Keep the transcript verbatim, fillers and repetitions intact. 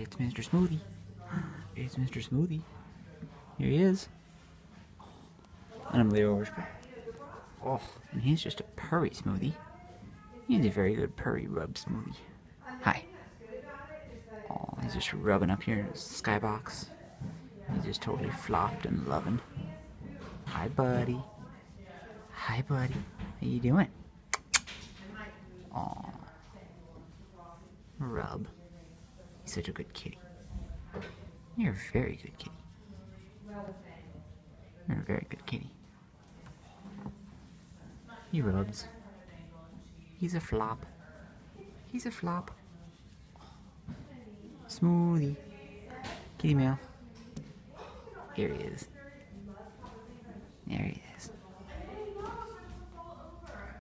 It's Mister Smoothie. It's Mister Smoothie. Here he is. And I'm Leo Orshby. Oh, and he's just a purry smoothie. He's a very good purry rub smoothie. Hi. Oh, he's just rubbing up here in his skybox. He's just totally flopped and loving. Hi, buddy. Hi, buddy. How you doing? Aw. Rub. He's such a good kitty. You're a very good kitty. You're a very good kitty. He rubs. He's a flop. He's a flop. Smoothie. Kitty meow. Here he is. There he